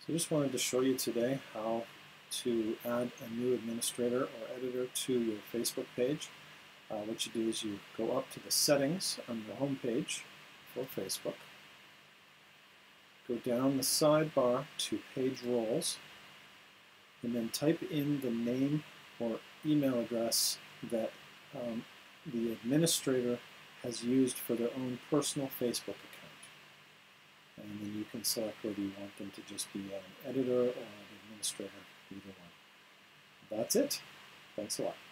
So I just wanted to show you today how to add a new administrator or editor to your Facebook page. What you do is you go up to the settings on your home page for Facebook, go down the sidebar to page roles, and then type in the name or email address that the administrator has used for their own personal Facebook account. And then you can select whether you want them to just be an editor or an administrator, either one. That's it. Thanks a lot.